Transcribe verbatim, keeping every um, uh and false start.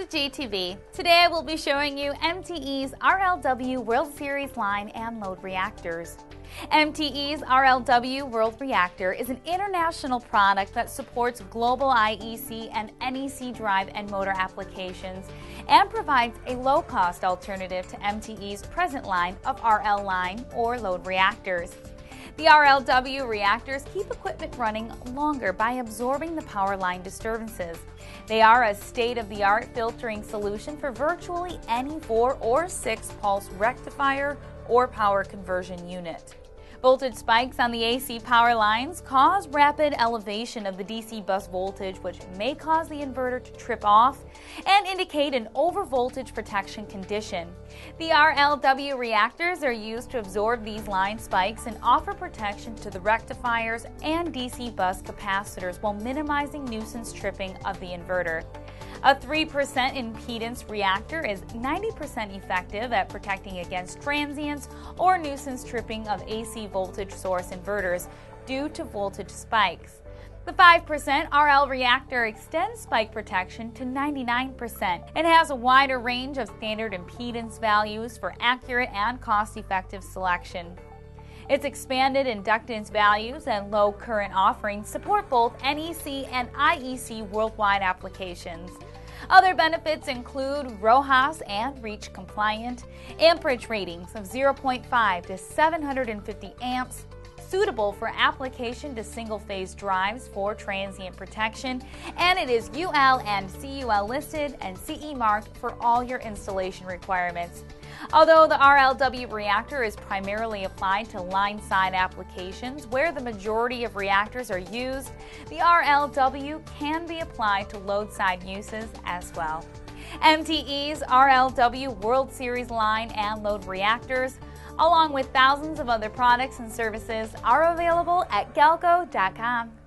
GalcoTV. Today I will be showing you M T E's R L W World Series line and load reactors. M T E's R L W World Reactor is an international product that supports global I E C and N E C drive and motor applications and provides a low-cost alternative to M T E's present line of R L line or load reactors. The R L W reactors keep equipment running longer by absorbing the power line disturbances. They are a state-of-the-art filtering solution for virtually any four or six pulse rectifier or power conversion unit. Voltage spikes on the A C power lines cause rapid elevation of the D C bus voltage, which may cause the inverter to trip off and indicate an overvoltage protection condition. The R L W reactors are used to absorb these line spikes and offer protection to the rectifiers and D C bus capacitors while minimizing nuisance tripping of the inverter. A three percent impedance reactor is ninety percent effective at protecting against transients or nuisance tripping of A C voltage source inverters due to voltage spikes. The five percent R L reactor extends spike protection to ninety-nine percent and has a wider range of standard impedance values for accurate and cost-effective selection. Its expanded inductance values and low current offerings support both N E C and I E C worldwide applications. Other benefits include RoHS and REACH compliant, amperage ratings of zero point five to seven hundred fifty amps, suitable for application to single-phase drives for transient protection, and it is U L and C U L listed and C E marked for all your installation requirements. Although the R L W reactor is primarily applied to line-side applications where the majority of reactors are used, the R L W can be applied to load-side uses as well. M T E's R L W World Series line and load reactors, along with thousands of other products and services, are available at Galco dot com.